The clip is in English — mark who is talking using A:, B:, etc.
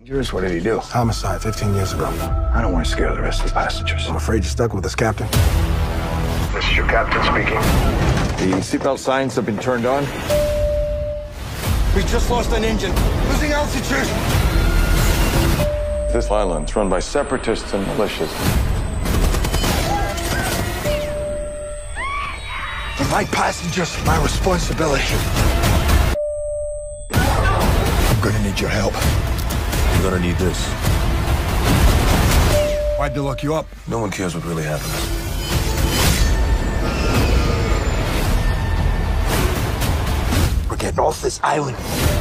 A: Dangerous? What did he do?
B: Homicide 15 years ago.
A: I don't want to scare the rest of the passengers.
B: I'm afraid you're stuck with us, Captain.
A: This is your captain speaking. The seatbelt signs have been turned on.
C: We just lost an engine. Losing altitude.
D: This island's run by separatists and militias.
A: My passengers, my responsibility. I'm gonna need your help.
D: You're gonna need this.
A: Why'd they lock you up?
D: No one cares what really happened.
A: We're getting off this island.